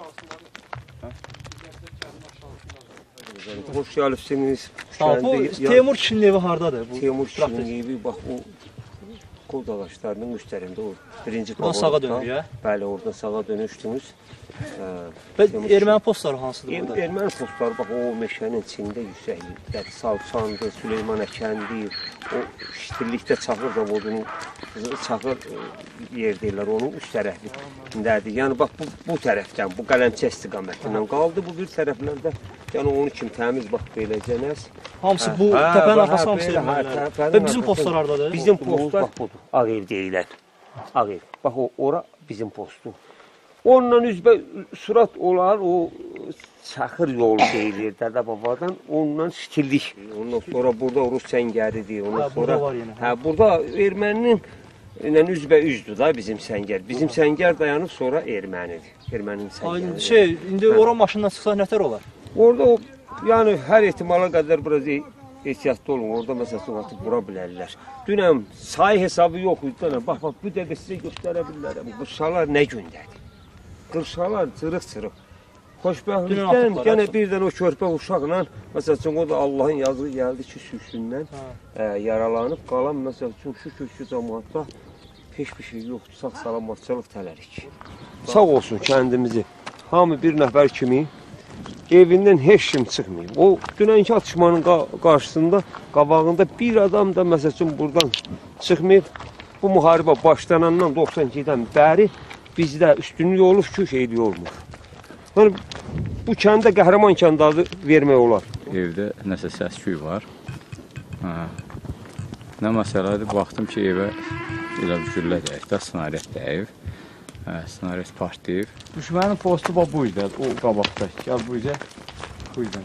Hoş gəlibsiniz. Teymur kişinin evi hardadır? Teymur kişinin evi, bax o qol ağaçlarının üstlərində o birinci qavalda. Sağa dönür ya? Bəli, oradan sağa dönüşdünüz. Erməni postları hansıdır burada? Erməni postları, bax o meşənin içində yüksəklikdə, Salçandı, Süleyman Əkəndi, o şitirlikdə Çaxır zavodunun, Çaxır yer deyirlər, onun üst tərəfindədir. Yəni, bax bu tərəfdən, bu Qələmçə istiqamətindən qaldı, bu bir tərəflərdə, yəni onun kimi təmiz, bax beləcə nəs. Hamısı bu təpənin arxası hamısı ermənilər. Və bizim postlar haradadır? Bizim postlar, bax budur, Ağ ev deyilən. Ağ ev, bax ora bizim postu. Onunla üzbə surat olar, o Çaxır yolu deyilir Dədə Babadan, onunla şitirlik. Ondan sonra burada Rus səngəridir. Burada var yenə. Burada erməninin üzbə-üzdür da bizim səngər. Bizim səngər dayanıb sonra ermənidir. Erməninin səngəri. İndi ora maşından çıxsa nətər olar? Orada o, yəni hər ehtimala qədər biraz ehtiyatlı olun. Orada məsələn atıb vura bilərlər. Dünəm sayı hesabı yox idi. Bax, bu dəqiqə sizə göstərə bilərəm. Qırşalar nə gündədir? Qırşalar cırıq-cırıq. Xoşbəxtlikdən yenə birdən o körpə uşaqla, məsəl üçün o da Allahın yazığı gəldi ki, süksündən yaralanıb qalan, məsəl üçün şu kökü cəmaatda heç bir şey yoxdur, sağ-salamatçılıq tələrik. Sağ olsun kəndimizi, hamı bir nəfər kimi evindən heç kim çıxmayıb. O dünənki atışmanın qarşısında, qabağında bir adam da məsəl üçün buradan çıxmayıb. Bu müharibə başlanandan 92-dən bəri bizdə üstünlük olub ki, şeylik olmur. Yəni, bu kəndə qəhrəman kənd adı vermək olar. Evdə nəsə səs-küy var. Nə məsələdir, baxdım ki, evə elə bir güllə dəyib də, snaryat dəyib. Snaryat partlayıb. Düşmənin postu bu idi, o qabaqda. Gəl bu idi, bu idi.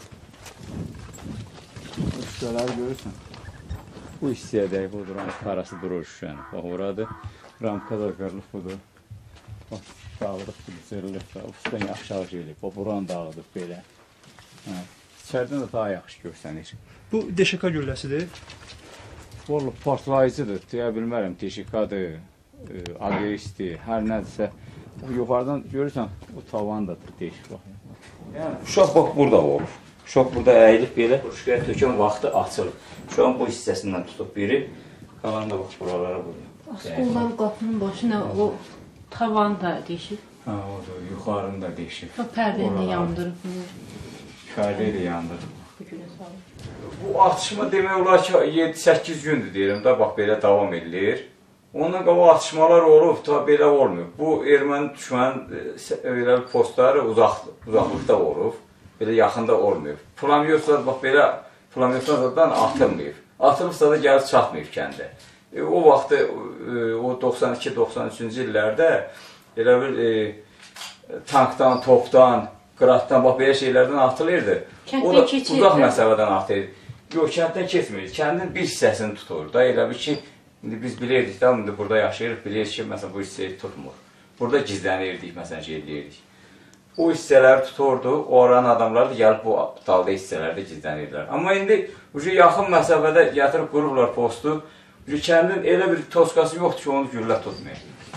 Şüşələri görürsən. Bu hissəyə dəyib, o duran parası durur şüşənin. Bax, oradır. Ramka da qırılıb budur. Bax, dağıdıq, bildirlik və uçdan aşağı gelib, o buran dağıdıq belə. İçərdən də daha yaxşı görsənir. Bu DŞK gülləsidir? Vallahi partlayıcıdır, deyə bilmərəm, DŞK-dır, AGS-dir, hər nədirsə. Yuxarıdan görürsən, o tavan da değişik baxır. Yəni, uşaq bax, burada olub. Uşaq burada əyilib belə, uşqaya tökən vaxtı açılıb. Uşağın bu hissəsindən tutub biri, qalan da bax, buralara qoyuyor. Asqoldan qapının başına o tavan da değişib. Ha, odur, yuxarını da değişib. Pərdəni də yandırıb. Pərdeyi də yandırıb. Bu atışma demək olar ki, 7-8 gündür deyirəm da, bax, belə davam edilir. Ondan qabaq atışmalar olub, ta belə olmuyor. Bu erməni düşmənin postları uzaqlıqda olub, belə yaxında olmuyor. Pulamyoslar, bax, belə pulamyoslardan atılmayıb. Atılıbsa da gəlib çatmayıb kəndə. O vaxtı, o 92-93-cü illərdə elə bir tankdan, topdan, qıratdan, bax, belə şeylərdən atılırdı. O da uzaq məsələdən atılırdı. Yox, kənddən keçmir. Kəndin bir hissəsini tutur da, elə bir ki, indi biz bilirdik da, indi burada yaşayırıq, bilirik ki, məsələn, bu hissəyi tutmur. Burada gizlənirdik, məsələn, eləyirdik. O hissələri tuturdu, o aranın adamları da gəlib bu dalda hissələrdə gizlənirdilər. Amma indi yaxın məsafədə gətirib qurublar postu, kəndin elə bir toskası yoxdur ki, onu güllə tutmayır.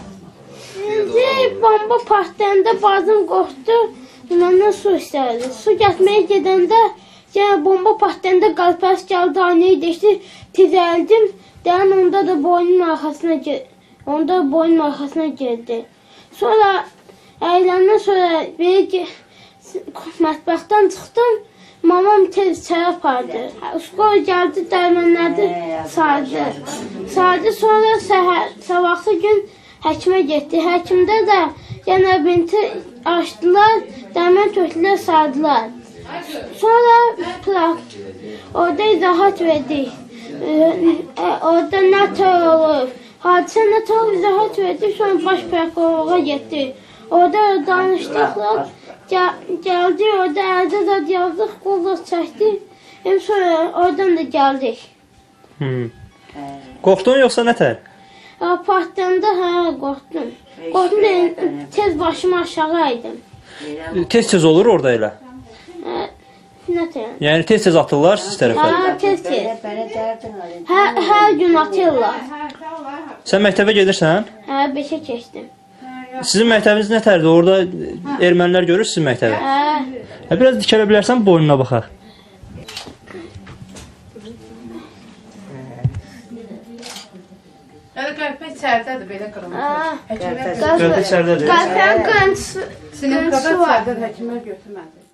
Bomba partlayanda bazım qorxdu, məndən su istədi. Su gətirməyə gedəndə, bomba partlayanda qalpəs gəldi, aynayı deşdi, tizəldim. Deyən onda da boynun arxasına geldi. Sonra əyləndən sonra mətbəxdən çıxdım, mamam tez çaya apardı. Uşqol gəldi, dərmənlərdi, sardı. Sonra sabahsı gün həkimə getdi. Həkimdə də yenə binti açdılar, dərmən tökdülər, sardılar. Sonra orada izahat verdik. Orada nətər olur, hadisə nətər olur, izahat verdik. Sonra baş prokurora getdi. Orada danışdıqlar. Gəldik, orada əldə zad yazdıq, qollar çəkdik. Sonra oradan da gəldik. Qorxdun yoxsa nətər? Partlayanda qorxdum. Qorxdum, tez başımı aşağı əydim. Tez-tez olur orada elə? Nətər? Yəni tez-tez atırlar siz tərəfə? Tez-tez. Hər gün atırlar. Sən məktəbə gedirsən? 5-ə keçdim. Sizin məktəbiniz nə tərdir? Orada ermənilər görür sizin məktəbi. Biraz dikələ bilərsən boynuna baxaq. Qəlpə içərdədir, belə qırılmış. Qəlpə içərdədir. Qəlpənin qırıntısı Sinir qədər içərdədir, həkimlər götürmədi.